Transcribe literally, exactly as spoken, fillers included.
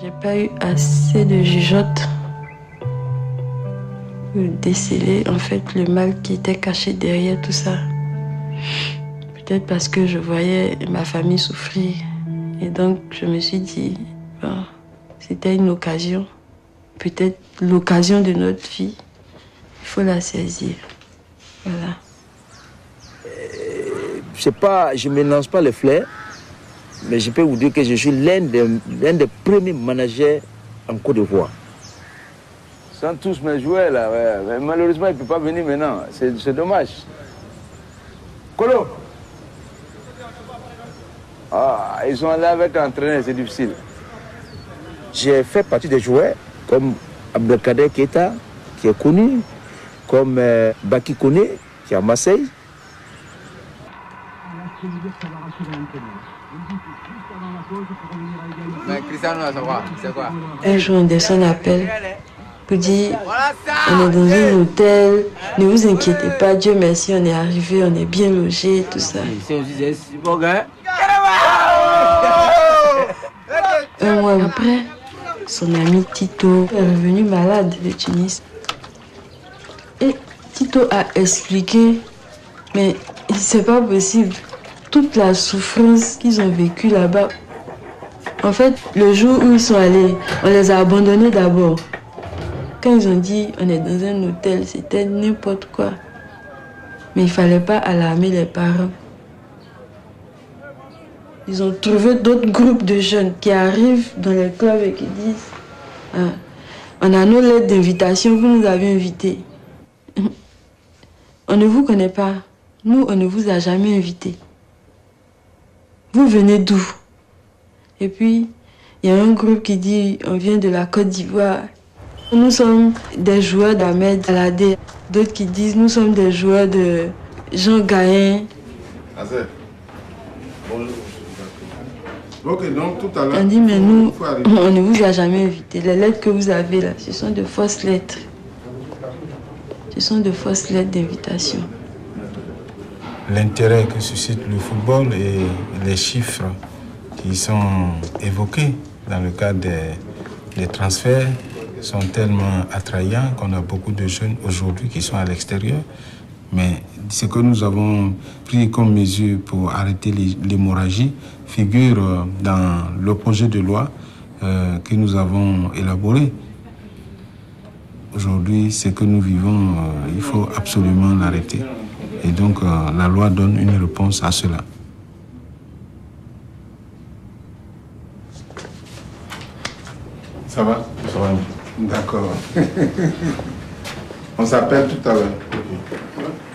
J'ai pas eu assez de jugeote pour déceler en fait le mal qui était caché derrière tout ça. Peut-être parce que je voyais ma famille souffrir. Et donc je me suis dit, bon, c'était une occasion. Peut-être l'occasion de notre vie. Il faut la saisir. Voilà. Euh, je sais pas, je ne mélange pas les fleurs, mais je peux vous dire que je suis l'un des, l'un des premiers managers en Côte d'Ivoire. Ils sont tous mes joueurs là, ouais. Mais malheureusement, il ne peut pas venir maintenant. C'est dommage. Colo! Ah, ils sont là avec l'entraîneur, c'est difficile. J'ai fait partie des joueurs comme Abdelkader Keita, qui est connu, comme euh, Baki Kone, qui est à Marseille. Un jour, Anderson appelle pour dire on est dans un hôtel, ne vous inquiétez pas, Dieu merci, on est arrivé, on est bien logé, tout ça. Un mois après, son ami Tito est revenu malade de Tunis. Et Tito a expliqué, mais c'est pas possible, toute la souffrance qu'ils ont vécue là-bas. En fait, le jour où ils sont allés, on les a abandonnés d'abord. Quand ils ont dit on est dans un hôtel, c'était n'importe quoi. Mais il ne fallait pas alarmer les parents. Ils ont trouvé d'autres groupes de jeunes qui arrivent dans les clubs et qui disent ah, on a nos lettres d'invitation, vous nous avez invités. On ne vous connaît pas. Nous, on ne vous a jamais invités. Vous venez d'où? Et puis, il y a un groupe qui dit on vient de la Côte d'Ivoire. Nous sommes des joueurs d'Ahmed Aladé. D'autres qui disent nous sommes des joueurs de Jean Gaïn. Ok, donc tout à l'heure. On dit mais nous, on ne vous a jamais invité. Les lettres que vous avez là, ce sont de fausses lettres. Ce sont de fausses lettres d'invitation. L'intérêt que suscite le football et les chiffres qui sont évoqués dans le cadre des, des transferts sont tellement attrayants qu'on a beaucoup de jeunes aujourd'hui qui sont à l'extérieur. Mais ce que nous avons pris comme mesure pour arrêter l'hémorragie figure dans le projet de loi euh, que nous avons élaboré. Aujourd'hui, ce que nous vivons, euh, il faut absolument l'arrêter. Et donc, euh, la loi donne une réponse à cela. Ça va? Ça va. D'accord. On s'appelle tout à l'heure.